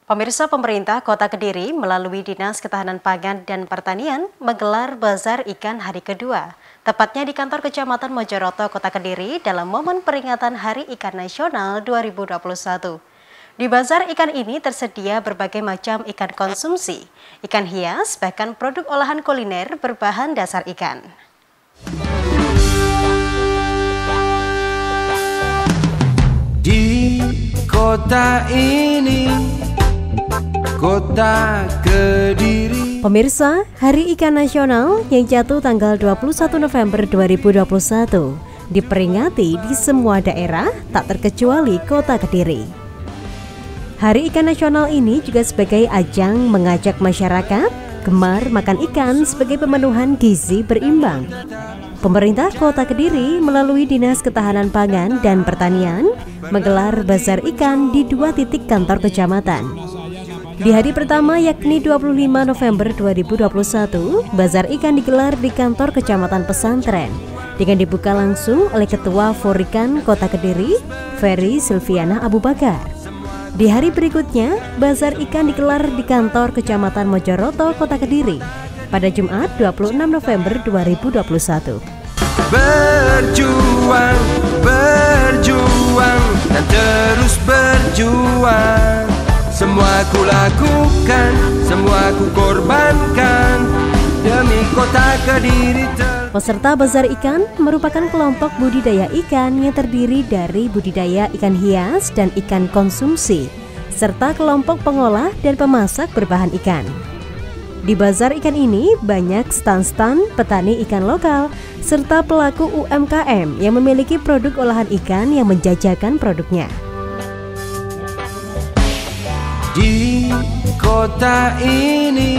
Pemirsa, pemerintah Kota Kediri melalui Dinas Ketahanan Pangan dan Pertanian menggelar bazar ikan hari kedua, tepatnya di kantor Kecamatan Mojoroto, Kota Kediri dalam momen peringatan Hari Ikan Nasional 2021. Di bazar ikan ini tersedia berbagai macam ikan konsumsi, ikan hias, bahkan produk olahan kuliner berbahan dasar ikan. Di kota ini, Kota Kediri. Pemirsa, Hari Ikan Nasional yang jatuh tanggal 21 November 2021 diperingati di semua daerah, tak terkecuali Kota Kediri. Hari Ikan Nasional ini juga sebagai ajang mengajak masyarakat gemar makan ikan sebagai pemenuhan gizi berimbang. Pemerintah Kota Kediri melalui Dinas Ketahanan Pangan dan Pertanian menggelar bazar ikan di 2 titik kantor kecamatan. Di hari pertama yakni 25 November 2021, bazar ikan digelar di kantor Kecamatan Pesantren dengan dibuka langsung oleh Ketua Forikan Kota Kediri, Ferry Silviana Abu Bakar. Di hari berikutnya, bazar ikan digelar di kantor Kecamatan Mojoroto, Kota Kediri pada Jumat 26 November 2021. Berjuang, berjuang, dan terus berjuang. Semua ku lakukan, semua ku korbankan demi Kota Kediri. Peserta bazar ikan merupakan kelompok budidaya ikan yang terdiri dari budidaya ikan hias dan ikan konsumsi, serta kelompok pengolah dan pemasak berbahan ikan. Di bazar ikan ini banyak stan-stan petani ikan lokal serta pelaku UMKM yang memiliki produk olahan ikan yang menjajakan produknya. Di kota ini,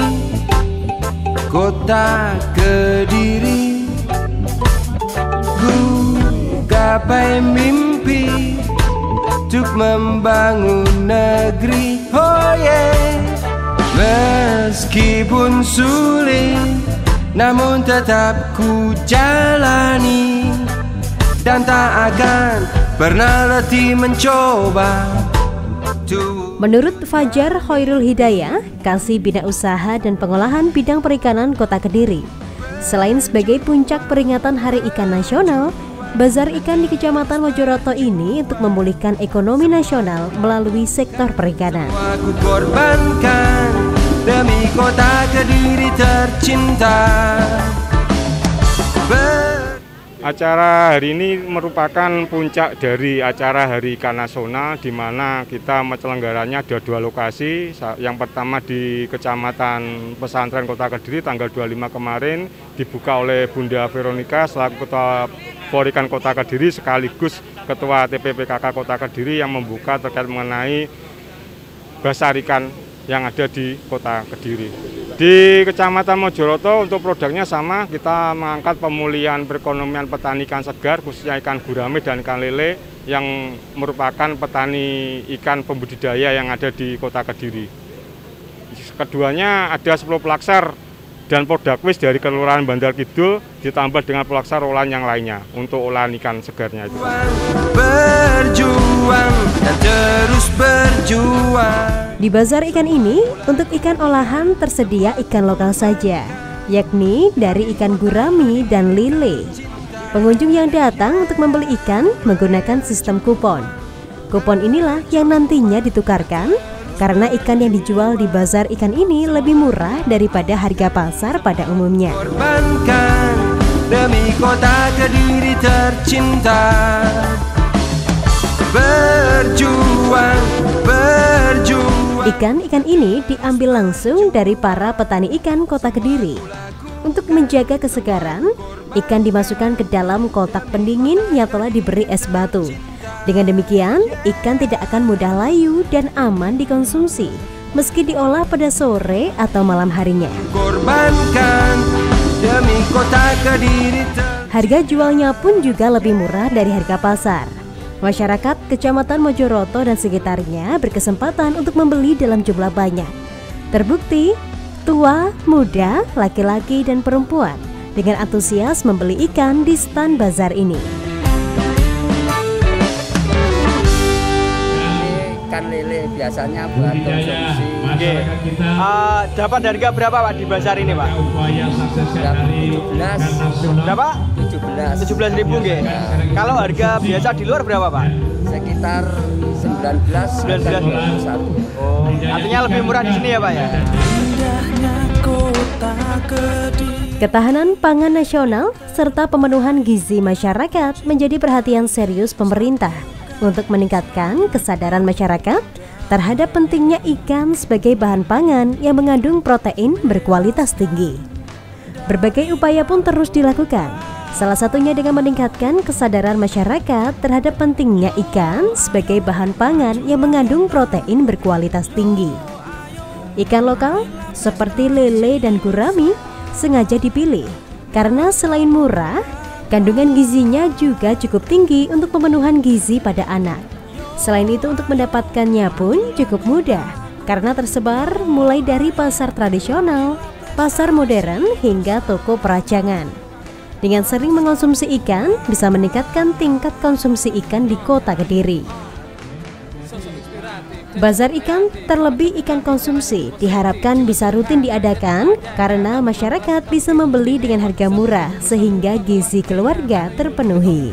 Kota Kediri, ku gapai mimpi untuk membangun negeri. Oh yeah. Meskipun sulit, namun tetap ku jalani dan tak akan pernah letih mencoba. Menurut Fajar Hoirul Hidayah, Kasih Bina Usaha dan Pengolahan Bidang Perikanan Kota Kediri, selain sebagai puncak peringatan Hari Ikan Nasional, bazar ikan di Kecamatan Mojoroto ini untuk memulihkan ekonomi nasional melalui sektor perikanan. Aku korbankan demi Kota Kediri tercinta. Acara hari ini merupakan puncak dari acara Hari Ikan Nasional, di mana kita menyelenggaranya ada 2 lokasi. Yang pertama di Kecamatan Pesantren Kota Kediri tanggal 25 kemarin dibuka oleh Bunda Veronica selaku Ketua Forikan Kota Kediri sekaligus Ketua TPPKK Kota Kediri yang membuka terkait mengenai bazar ikan yang ada di Kota Kediri. Di Kecamatan Mojoroto untuk produknya sama, kita mengangkat pemulihan perekonomian petani ikan segar khususnya ikan gurame dan ikan lele yang merupakan petani ikan pembudidaya yang ada di Kota Kediri. Keduanya ada 10 pelaksar dan Podakwis dari Kelurahan Bandar Kidul ditambah dengan pelaksar olahan yang lainnya untuk olahan ikan segarnya itu. Berjuang dan terus berjuang. Di bazar ikan ini, untuk ikan olahan tersedia ikan lokal saja, yakni dari ikan gurami dan lele. Pengunjung yang datang untuk membeli ikan menggunakan sistem kupon. Kupon inilah yang nantinya ditukarkan karena ikan yang dijual di bazar ikan ini lebih murah daripada harga pasar pada umumnya. Korbankan demi Kota Kediri tercinta. Berjuang, berjuang. Ikan-ikan ini diambil langsung dari para petani ikan Kota Kediri. Untuk menjaga kesegaran, ikan dimasukkan ke dalam kotak pendingin yang telah diberi es batu. Dengan demikian, ikan tidak akan mudah layu dan aman dikonsumsi, meski diolah pada sore atau malam harinya. Korbankan demi Kota Kediri. Harga jualnya pun juga lebih murah dari harga pasar. Masyarakat Kecamatan Mojoroto dan sekitarnya berkesempatan untuk membeli dalam jumlah banyak. Terbukti, tua, muda, laki-laki, dan perempuan dengan antusias membeli ikan di stan bazar ini. Ikan lele biasanya buat konsumsi. Oke. Dapat harga berapa Pak di bazar ini Pak? 17. Berapa? 17. 17.000 nggih. Kalau harga biasa di luar berapa Pak? Sekitar 19. Oh, artinya lebih murah di sini ya Pak ya? Ketahanan pangan nasional serta pemenuhan gizi masyarakat menjadi perhatian serius pemerintah untuk meningkatkan kesadaran masyarakat terhadap pentingnya ikan sebagai bahan pangan yang mengandung protein berkualitas tinggi. Berbagai upaya pun terus dilakukan, salah satunya dengan meningkatkan kesadaran masyarakat terhadap pentingnya ikan sebagai bahan pangan yang mengandung protein berkualitas tinggi. Ikan lokal seperti lele dan gurami sengaja dipilih karena selain murah, kandungan gizinya juga cukup tinggi untuk pemenuhan gizi pada anak. Selain itu untuk mendapatkannya pun cukup mudah karena tersebar mulai dari pasar tradisional, pasar modern hingga toko peracangan. Dengan sering mengonsumsi ikan bisa meningkatkan tingkat konsumsi ikan di Kota Kediri. Bazar ikan, terlebih ikan konsumsi, diharapkan bisa rutin diadakan karena masyarakat bisa membeli dengan harga murah sehingga gizi keluarga terpenuhi.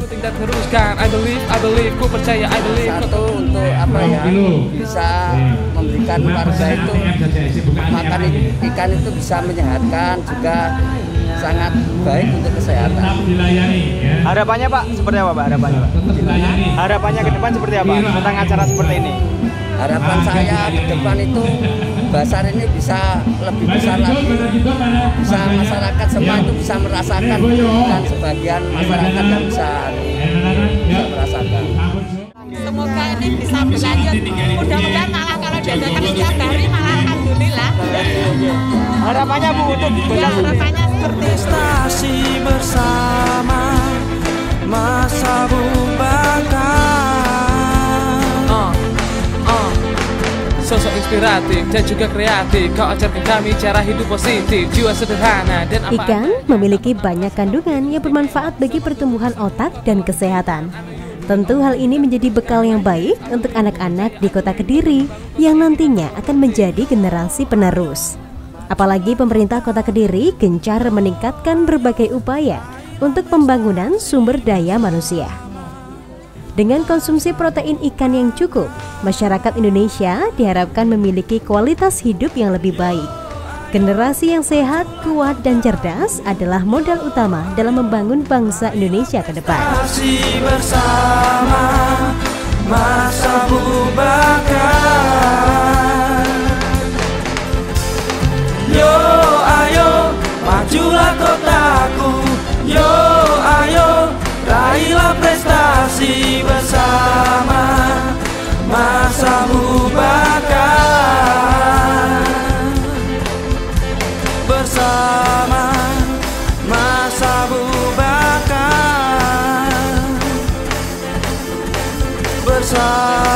Satu untuk apa ya, bisa memberikan warga itu makan ikan itu bisa menyehatkan, juga sangat baik untuk kesehatan. Harapannya Pak seperti apa Pak? Harapannya ke depan seperti apa tentang acara seperti ini? Harapan saya ke depan itu bazar ini bisa lebih besar lagi, bisa masyarakat semua itu bisa merasakan, dan sebagian masyarakat yang bisa merasakan. Semoga ini bisa berlanjut, mudah-mudahan malah kalau diadakan setiap hari malah alhamdulillah. Harapannya Bu untuk ya, harapannya seperti prestasi bersama masa Bubakar. Sosok inspiratif dan juga kreatif, kau ajarkan kami cara hidup positif, jiwa sederhana dan apa. Ikan memiliki banyak kandungan yang bermanfaat bagi pertumbuhan otak dan kesehatan. Tentu hal ini menjadi bekal yang baik untuk anak-anak di Kota Kediri yang nantinya akan menjadi generasi penerus. Apalagi pemerintah Kota Kediri gencar meningkatkan berbagai upaya untuk pembangunan sumber daya manusia. Dengan konsumsi protein ikan yang cukup, masyarakat Indonesia diharapkan memiliki kualitas hidup yang lebih baik. Generasi yang sehat, kuat, dan cerdas adalah modal utama dalam membangun bangsa Indonesia ke depan. Bersama masa Bubakar. Yo ayo majulah kotaku, yo ayo raihlah prestasi bersama masa Bubakar. Bersama masa Bubakar. Bersama